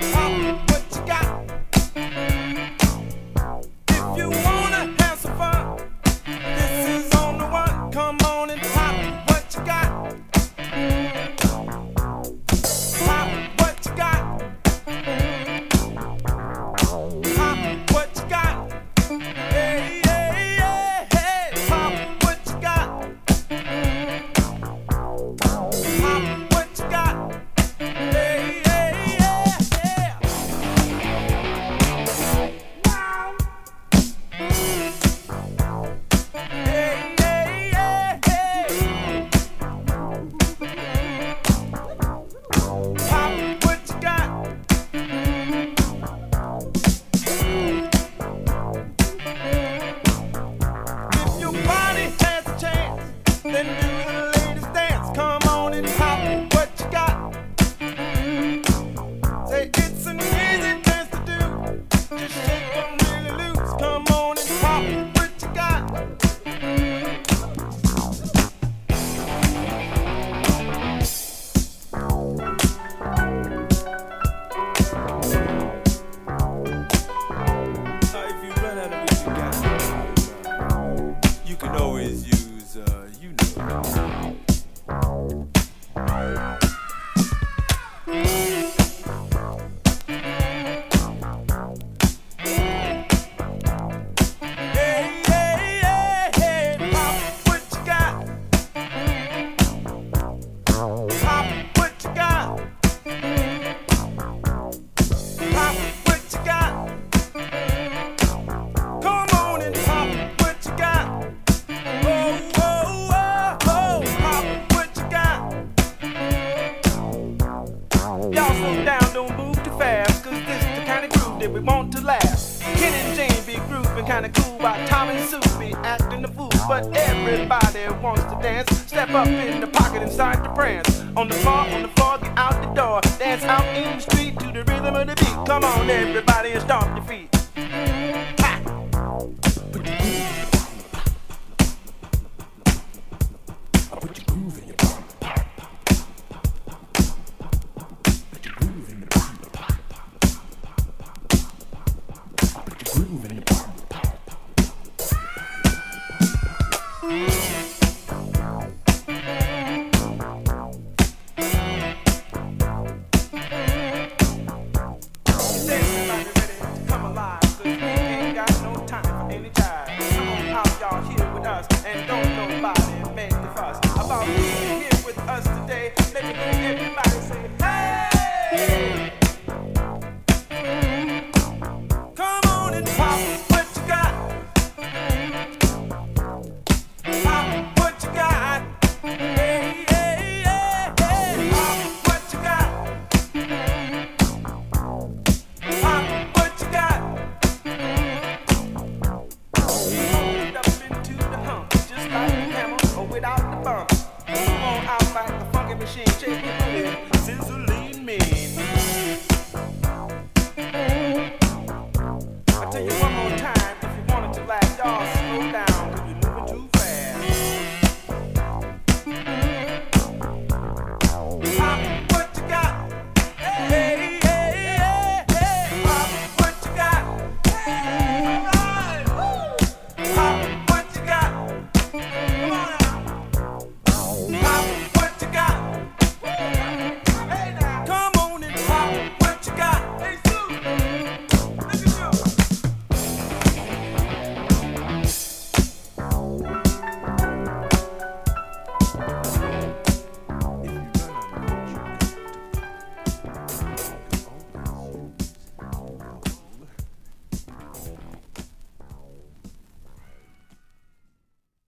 that we want to laugh. Ken and Jane be grooving kinda cool while Tom and Sue be acting the fool. But everybody wants to dance. Step up in the pocket and start to prance. On the floor, get out the door. Dance out in the street to the rhythm of the beat. Come on everybody and stomp your feet.